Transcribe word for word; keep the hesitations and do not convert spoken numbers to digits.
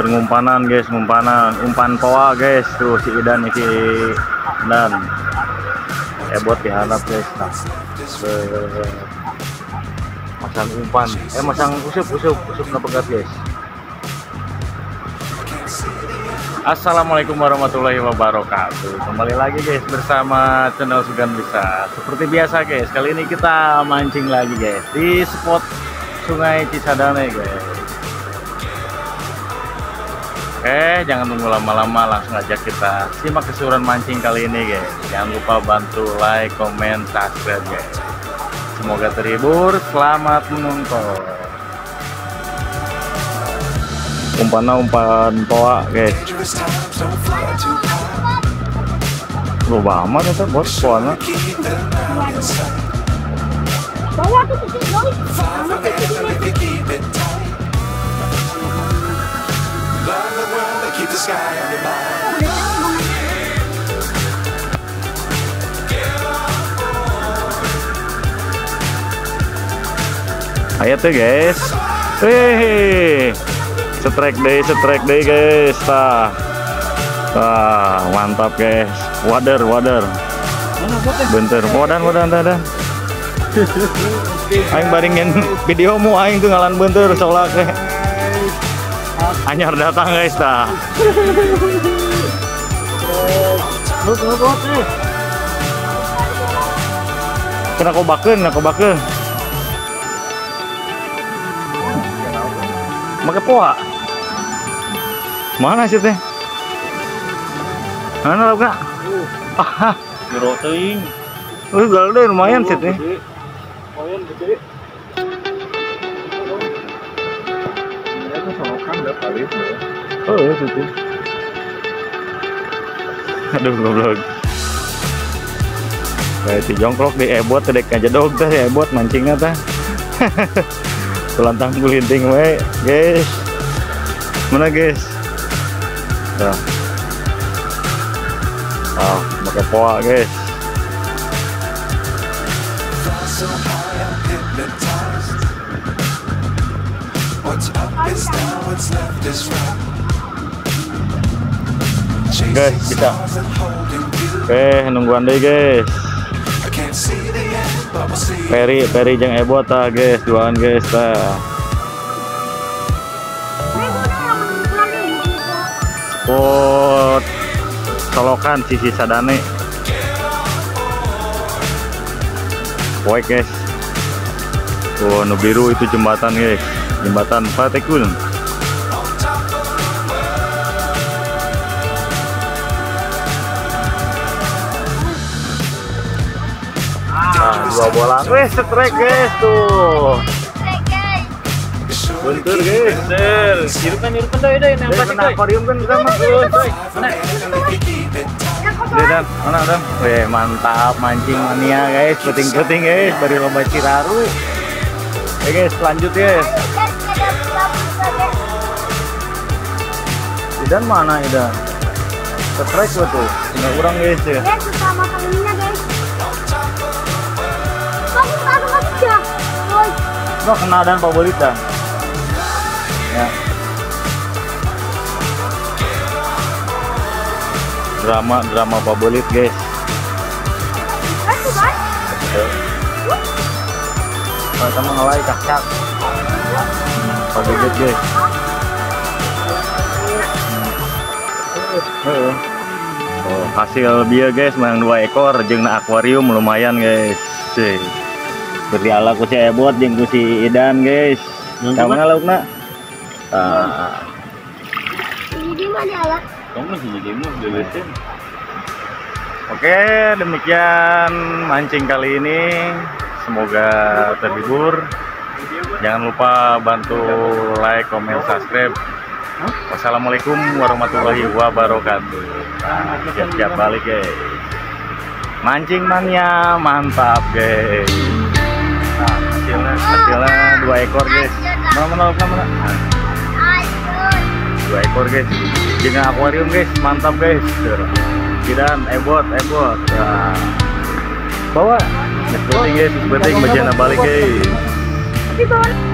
Keur ngumpanan guys, ngumpanan, umpan poa guys. Tuh si Idan si Dan. Ebot diharap guys. Nah. Masang umpan, eh masang usup, usup, usup napegat guys. Assalamualaikum warahmatullahi wabarakatuh. Kembali lagi guys bersama channel Sugan Bisa. Seperti biasa guys, kali ini kita mancing lagi guys di spot Sungai Cisadane guys. Oke, jangan tunggu lama-lama, langsung aja kita simak keseruan mancing kali ini guys. Jangan lupa bantu like, comment, subscribe guys. Semoga terhibur, selamat menonton. Umpannya umpan poa guys. Lu amat itu bos poanya. Bawa tuh kecil guys. Ayo tuh guys. Hehehe. Strike day, strike day guys. Tah. Tah, mantap guys. Wader, wader. Bentar, wadan, wadan, wadan. Aing baringin videomu aing tuh ngalan bentar solak teh. Anyar datang guys tah. Lu ngebot nih. Kena kobakeun, kena kobakeun. Make poa. Mana sih teh? Mana lo kak? Ah, Jero teuing. lu galde lumayan sih teh. Lumayan gede. Ya tuh sorokan udah kali itu. Oh, itu. Aduh goblok. Kayak si jongkrok di ebot teh aja dog teh ebot mancingnya teh. Pelantang gulinting we, guys. Mana guys? Tuh. Oh, pakai poa guys. Guys, bisa. Oke, nungguan deh guys. Peri, Peri jeung ebot tah guys, duaan guys tah. Spot solokan sisi Sadane. Poek guys. Oh, nu biru itu jembatan guys. Jembatan Patekun. Nah, dua bola. Wih, strike guys tuh. Bentar guys, bentar. Irukan irukan deh deh nembak Kena akuarium kan kita mas. Mana? Dan, mana dan? Wih, mantap mancing mania guys, puting-puting guys, dari lomba Ciraru. Oke guys, lanjut guys. Idan mana Idan? Strike betul. Enggak kurang guys ya. Guys, sama kalinya guys. Kamu ada aja. Woi. Lo kena dan favorit dan. Ya. Drama drama favorit guys. Aduh, guys. Kalau kamu ngelai kakak. Favorit guys. Hmm. Oh, hasil dia guys menang dua ekor jeung na akuarium lumayan guys. Sih. Beri ala ku si ebot jeung ku si Idan guys. Kamu laukna? Ah. Ini mana alat? Kamu sih game lulusin. Oke, demikian mancing kali ini. Semoga terhibur. Jangan lupa bantu like, comment, subscribe. Wassalamualaikum warahmatullahi wabarakatuh. Nah, siap-siap balik guys. Mancing mania mantap guys. Nah, hasilnya hasilnya dua ekor guys. Mana mana mana mana. Nah, dua ekor guys. Dengan akuarium guys, mantap guys. Dan ebot ebot. Nah, bawa. Penting guys, penting bejana balik guys.